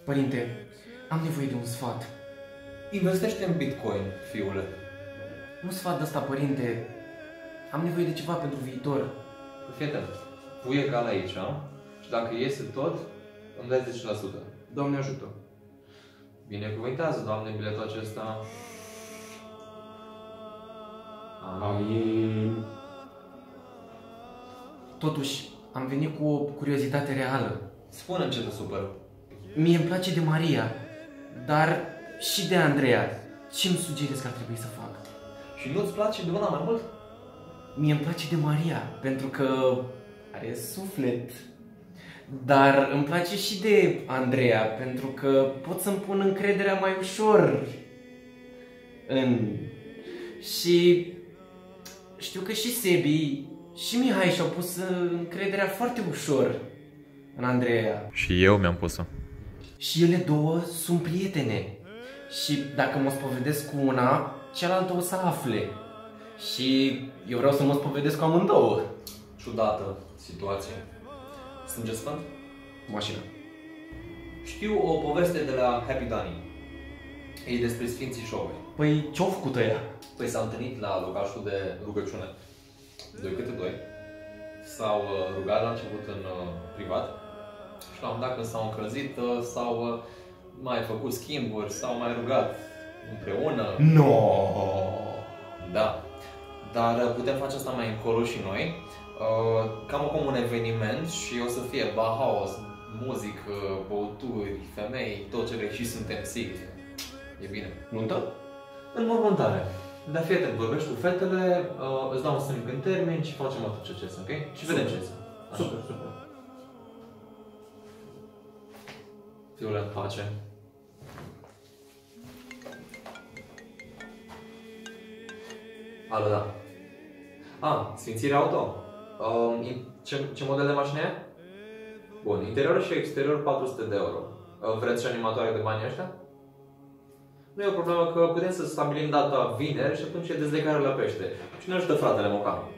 Părinte, am nevoie de un sfat. Investește în Bitcoin, fiule. Un sfat de ăsta, părinte. Am nevoie de ceva pentru viitor. Fii atent, pui egal aici, și dacă iese tot, îmi dai 10%. Doamne ajută. Binecuvântează, Doamne, biletul acesta. Amin. Totuși, am venit cu o curiozitate reală. Spune-mi ce te supără. Mie îmi place de Maria, dar și de Andreea. Ce îmi sugerezi că ar trebui să fac? Și nu-ți place de una mai mult? Mie îmi place de Maria, pentru că are suflet. Dar îmi place și de Andreea, pentru că pot să-mi pun încrederea mai ușor în... Și știu că și Sebi și Mihai și-au pus încrederea foarte ușor în Andreea. Și eu mi-am pus-o. Și ele două sunt prietene. Și dacă mă spovedesc cu una, cealaltă o să afle. Și eu vreau să mă spovedesc cu amândouă. Ciudată situație. Sânge sfânt? Mașina. Știu o poveste de la Happy Dunny. E despre Sfinții Șoveni. Păi ce-au făcut ăia? Păi s-au întâlnit la locașul de rugăciune, doi câte doi. S-au rugat la început în privat și la un moment dat când s-au încălzit, s-au mai făcut schimburi, s-au mai rugat împreună. No. Da. Dar putem face asta mai încolo și noi. Cam cum un eveniment și o să fie Bauhaus, muzică, băuturi, femei, tot ce vrei și suntem siguri. E bine. Nuntă? Înmormântare. Dar fii atent, vorbești cu fetele, îți dau un semn în termen și facem atunci ce este, ok? Și vedem ce este. Super, super. Fiule, în pace. Alo, da. Sfințire auto. Ce model de mașină e? Bun, interior și exterior 400 de euro. Vreți și animatoare de banii ăștia? Nu e o problemă că putem să stabilim data vineri și atunci e dezlegare la pește. Și ne ajută fratele Mocan.